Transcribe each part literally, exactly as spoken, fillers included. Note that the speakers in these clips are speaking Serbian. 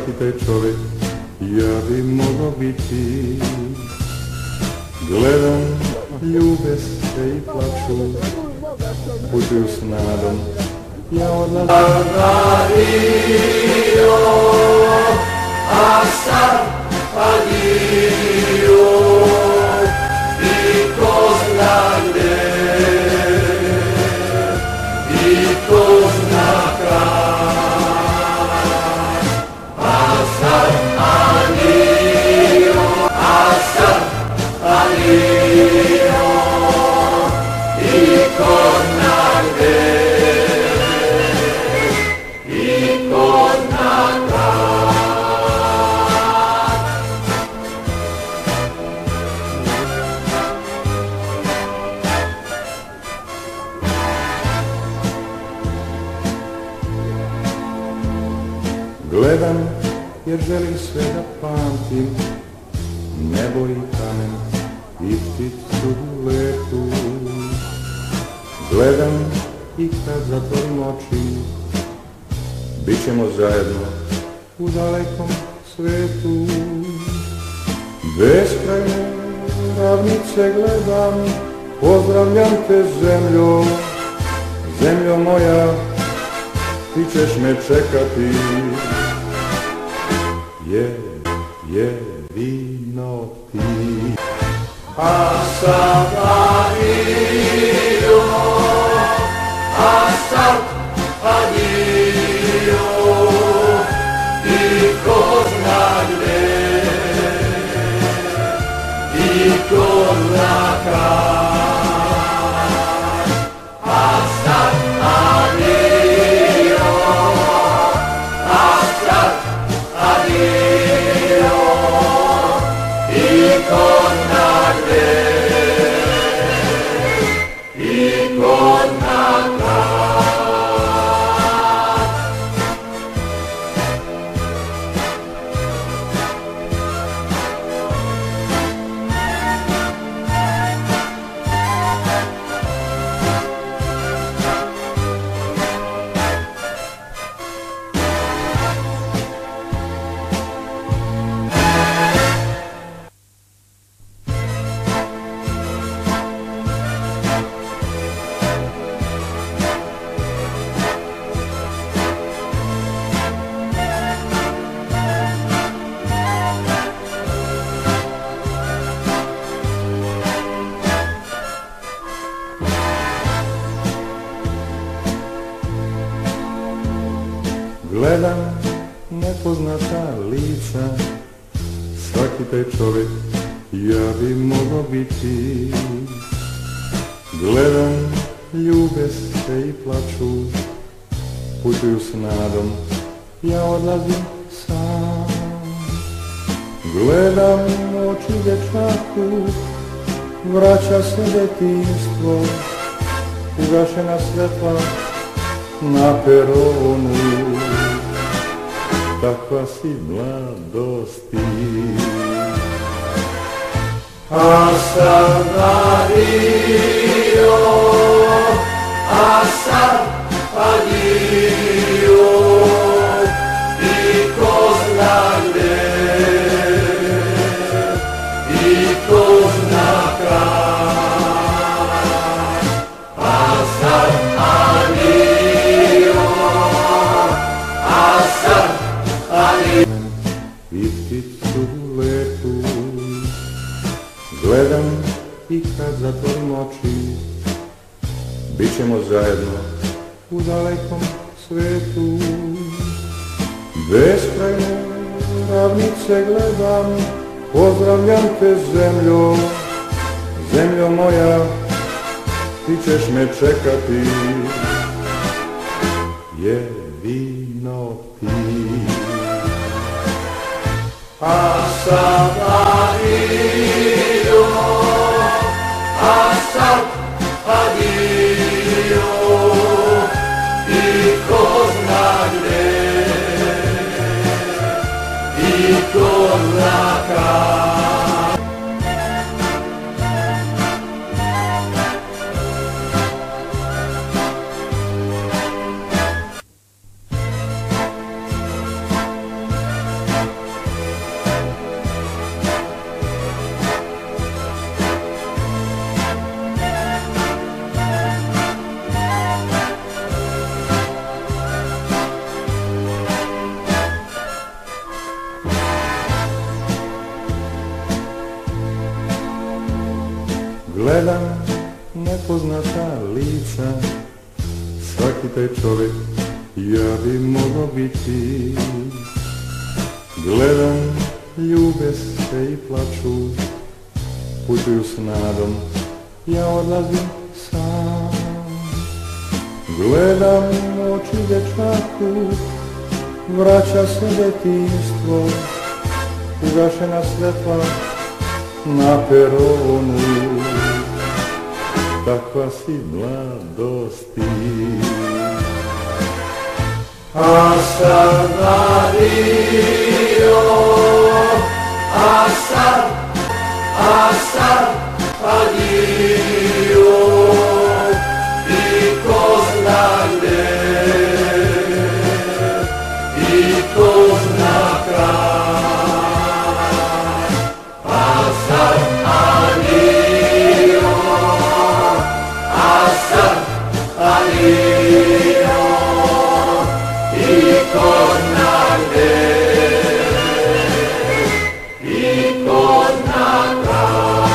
svaki taj čovjek ja bi mogao biti. Gledam, ljube se i plaču, putuju s nadom, ja odlazim. Adio, a sad adio, i ko zna gdje, i ko zna kad, a sad adio, a sad adio, i ko zna gdje. Gledam jer želim sve da pamtim, nebo i kamen i pticu letu. Gledam i kad zatvorim oči, bit ćemo zajedno u dalekom svetu. Beskrajne ravnice gledam, pozdravljam te zemljo, zemljo moja, ti ćeš me čekati. Je, jedino ti. A sad adio, a sad adio, i ko zna gdje, i ko zna kad, a sad adio, a sad adio, i ko zna gdje, i ko zna kad. Gledam nepoznata lica, svaki taj čovjek ja bi mogao biti. Gledam, ljube se i plaču, putuju s nadom, ja odlazim sam. Gledam oči dječaku, vraća se detinjstvo, ugašena svetla na peronu. Takva si mladosti. A sad adio, a sad adio, i ko zna gdje, i ko zna kad, a sad adio, a sad adio. I pticu letu, gledam i kad zatvorim oči, bit ćemo zajedno u dalekom svetu. Beskrajne ravnice gledam, pozdravljam te zemljo, zemljo moja, ti ćeš me čekati. Jedino ti. A sad adio, a sad adio, i ko zna gdje, i ko zna kad. Gledam nepoznata lica, svaki taj čovjek ja bi mogao biti. Gledam, ljube se i plaču, putuju s nadom, ja odlazim sam. Gledam oči dječaku, vraća se detinjstvo, ugašena svjetla na peronu. Takva si mladosti. A sad adio, a sad, a sad adio, i ko zna gdje, i ko zna kraj. A sad adio, a sad adio, i ko zna gdje, i ko zna kraj.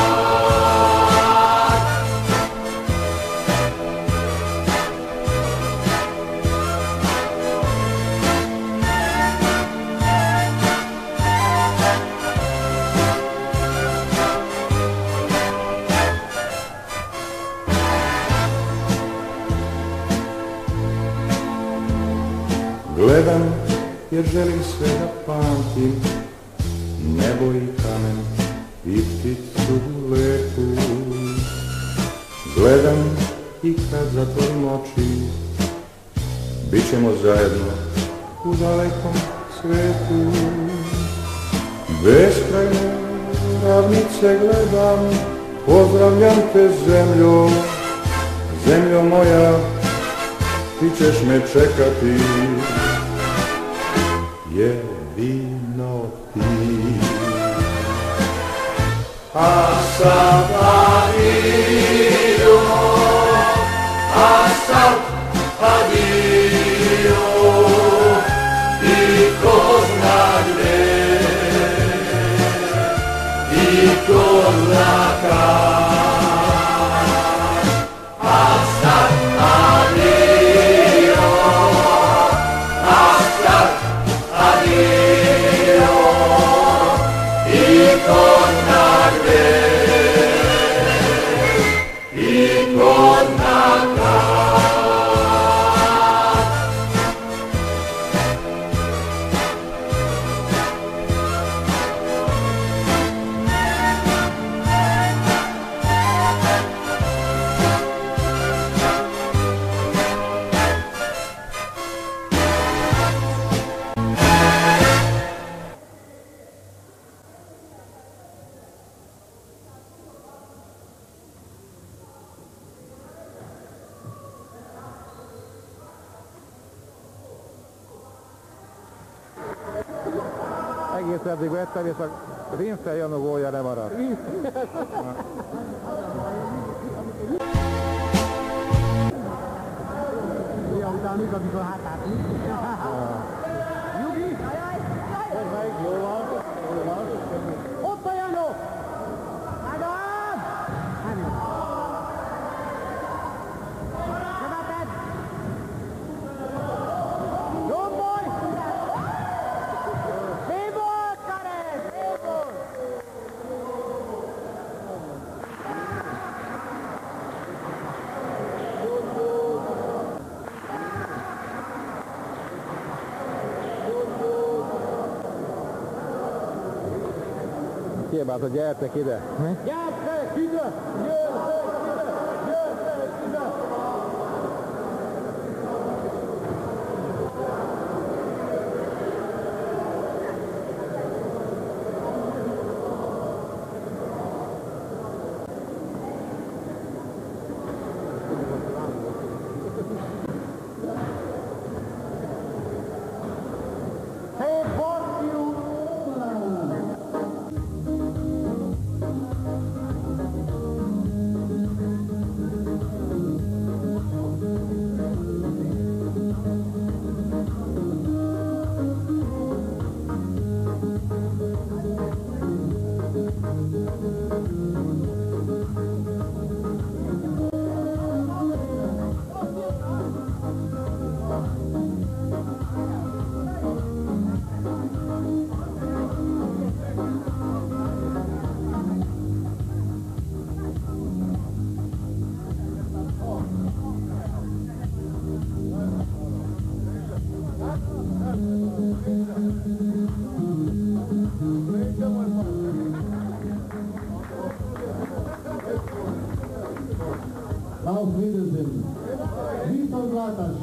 Gledam jer želim sve da pamtim, nebo i kamen i pticu lepu. Gledam i kad zatvorim oči, bit ćemo zajedno u dalekom svijetu. Beskrajne ravnice gledam, pozdravljam te zemljo, zemljo moja, ti ćeš me čekati. Jedino ti. A sad adio, a sad adio, i ko zna gdje, i ko zna kad. A sad adio, a sad adio, i ko zna gdje, i ko zna kad. Egész eddig vettem, és a rinsztel Janogója nem maradt. Ja, utána mit adjuk a hátát? Jugi! Ez melyik? Jó van? Jó van? Ott a Janó! Ádám! Követed! Gombolj! Bébor, Karel! Bébor! Kiebált, gyertek ide! Gyertek ide! Gyertek ide! Gyertek ide! Hey, fuck you! Auf Wiedersehen. Vítor Glátas.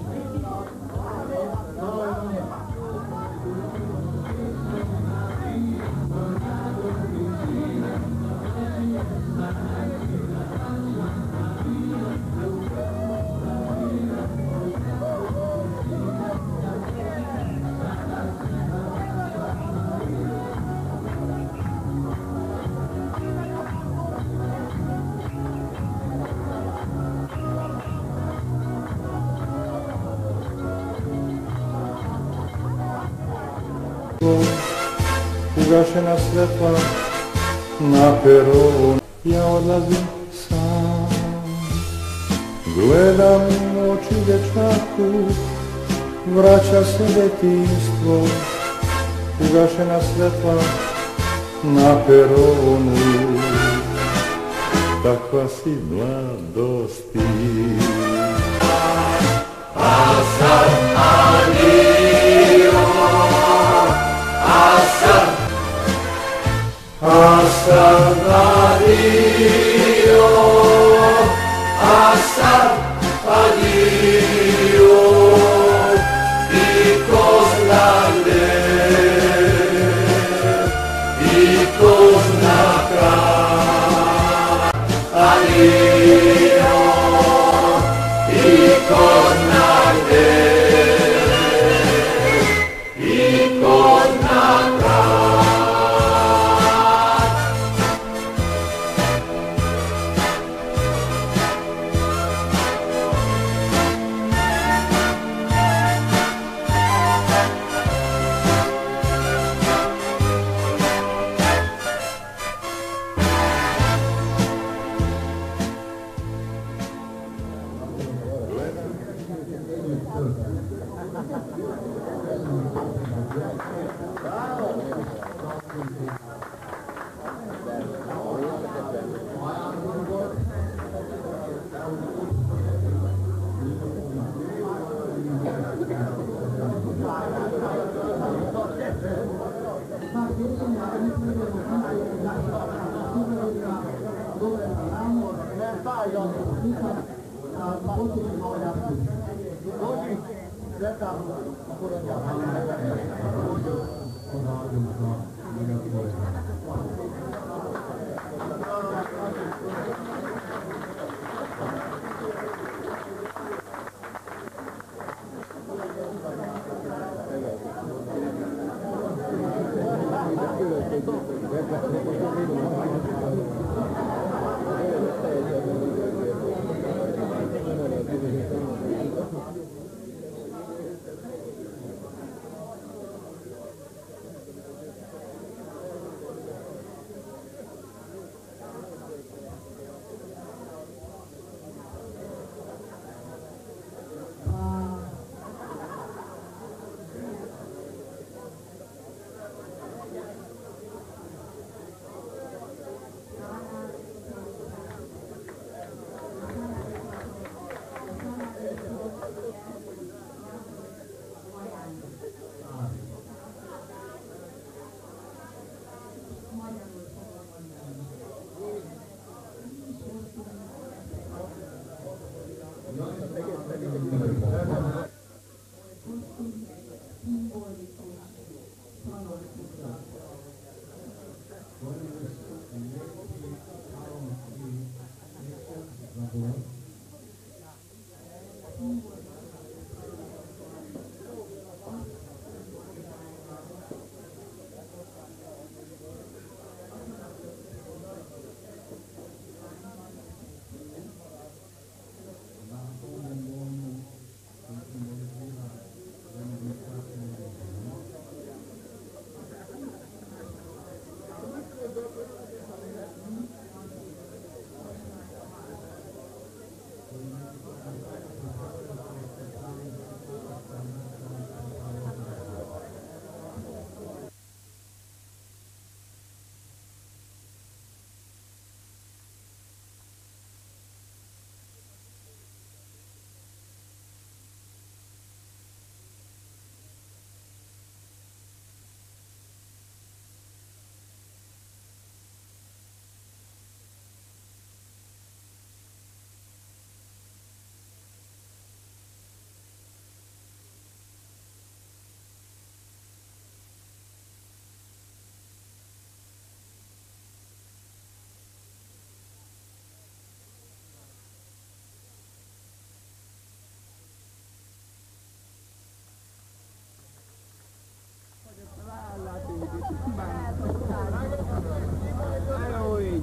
Ugašena svetla na peronu, ja odlazim sam. Gledam u oči dečaku, vraća se detinjstvo. Ugašena svetla na peronu, takva si mladosti. A sad adio, a sad, a sad adio, a sad adio, i ko zna gde, i ko zna kad, adio, i ko zna gde, i ko zna kad. Jó így.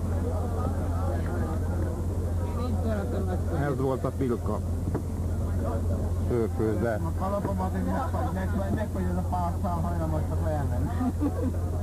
Így szeretem ezt. Ez volt a pilka. Főfőzde. A kalapomat, hogy megfagy, megfagy ez a párszál hajlamosnak lejelni.